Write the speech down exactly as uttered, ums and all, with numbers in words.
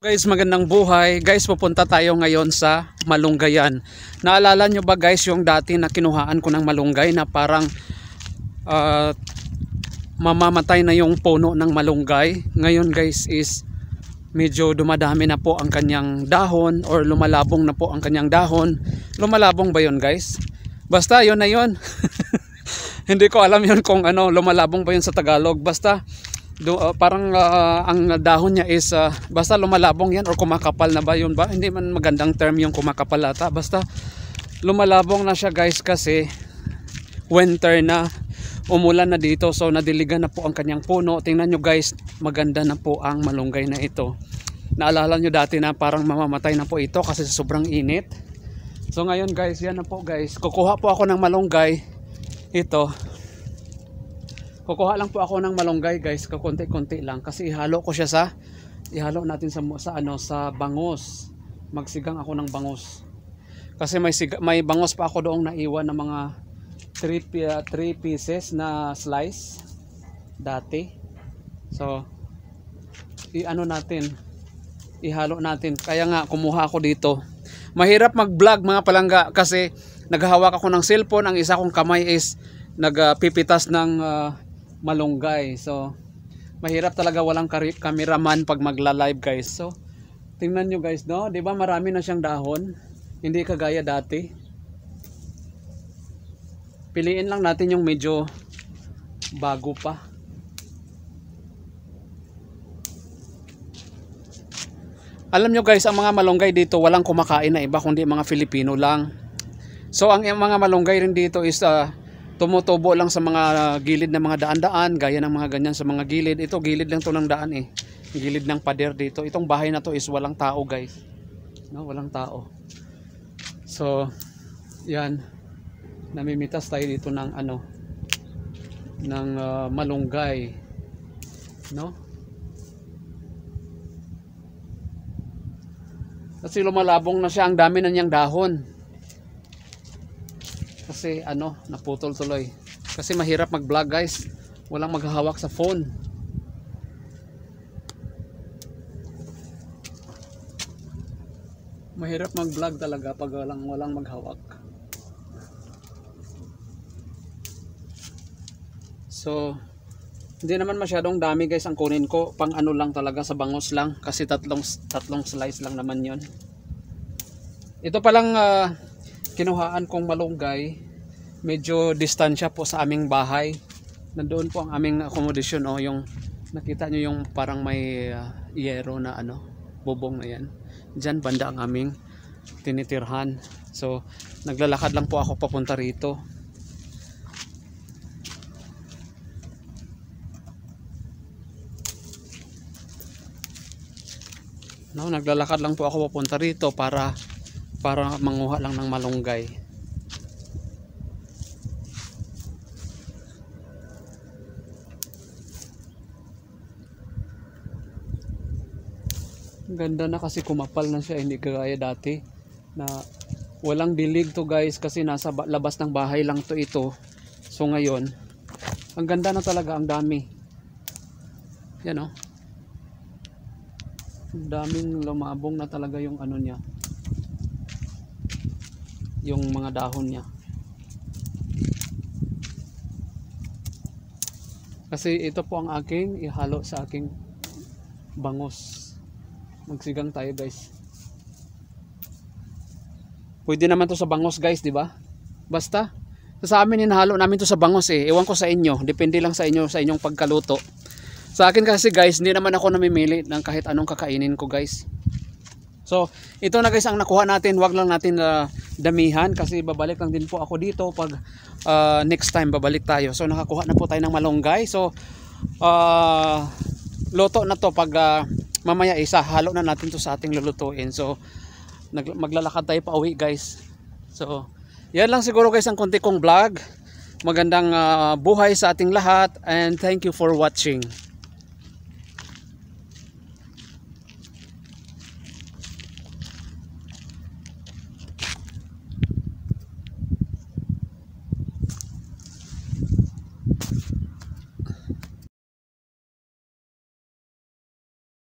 Guys, magandang buhay. Guys, pupunta tayo ngayon sa malunggayan. Naalala nyo ba guys yung dati na kinuhaan ko ng malunggay na parang uh, mamamatay na yung puno ng malunggay. Ngayon guys is medyo dumadami na po ang kanyang dahon or lumalabong na po ang kanyang dahon. Lumalabong ba yun guys? Basta yun na yun. Hindi ko alam yun kung ano, lumalabong ba yun sa Tagalog. Basta Do, uh, parang uh, ang dahon niya is uh, basta lumalabong yan or kumakapal na ba yun ba? Hindi man magandang term yung kumakapal ata. Basta lumalabong na siya guys kasi winter na, umulan na dito, so nadiligan na po ang kanyang puno. Tingnan nyo guys, maganda na po ang malunggay na ito. Naalala nyo dati na parang mamamatay na po ito kasi sobrang init. So ngayon guys, yan na po guys, kukuha po ako ng malunggay ito. Kukuha lang po ako ng malunggay guys, kakunti-kunti lang kasi ihalo ko siya sa ihalo natin sa sa ano sa bangos. Magsigang ako ng bangos. Kasi may siga, may bangos pa ako doong naiwan na mga three pieces na slice dati. So i-ano natin, ihalo natin. Kaya nga kumuha ako dito. Mahirap mag-vlog mga palangga kasi naghahawak ako ng cellphone, ang isa kong kamay is nagpipitas ng uh, malunggay. So mahirap talaga, walang cameraman pag magla-live guys. So tingnan nyo guys, no, 'di ba marami na siyang dahon, hindi kagaya dati. Piliin lang natin yung medyo bago pa. Alam nyo guys, ang mga malunggay dito walang kumakain na iba kundi mga Filipino lang. So ang mga malunggay rin dito is uh, tumutubo lang sa mga gilid ng mga daan-daan, gaya ng mga ganyan sa mga gilid. Ito gilid lang to ng daan eh, gilid ng pader dito. Itong bahay na to is walang tao guys, no, walang tao. So yan, namimitas tayo dito ng ano, ng uh, malunggay, no, kasi lumalabong na siya, ang dami na niyang dahon. Kasi ano, naputol tuloy. Kasi mahirap mag-vlog guys, walang maghahawak sa phone. Mahirap mag-vlog talaga pag walang walang maghawak. So hindi naman masyadong dami guys ang kunin ko, pang ano lang talaga, sa bangos lang, kasi tatlong tatlong slice lang naman 'yon. Ito pa lang uh, kinuhaan kong malunggay, medyo distansya po sa aming bahay. Nandoon po ang aming accommodation, oh, yung nakita nyo yung parang may uh, yero na ano, bubong na yan. Diyan banda ang aming tinitirhan. So naglalakad lang po ako papunta rito. No, naglalakad lang po ako papunta rito para para manguha lang ng malunggay. Ganda na kasi kumapal na siya, hindi kagaya dati na walang dilig to guys, kasi nasa labas ng bahay lang to ito. So ngayon ang ganda na talaga, ang dami. Yan oh, ang daming lumabong na talaga yung ano niya, yung mga dahon niya. Kasi ito po ang aking ihalo sa aking bangos. Magsigang tayo guys. Pwede naman to sa bangos guys, di ba? Basta sa amin hinahalo namin to sa bangos eh. Ewan ko sa inyo, depende lang sa inyo, sa inyong pagkaluto. Sa akin kasi guys, hindi naman ako namimili ng kahit anong kakainin ko guys. So ito na guys ang nakuha natin. Wag lang natin uh, damihan kasi babalik lang din po ako dito pag uh, next time babalik tayo. So nakakuha na po tayo ng malunggay. So uh, luto na to pag uh, mamaya isa halo na natin to sa ating lulutuin. So maglalakad tayo pa uwi guys. So yan lang siguro guys ang konti kong vlog. Magandang uh, buhay sa ating lahat and thank you for watching.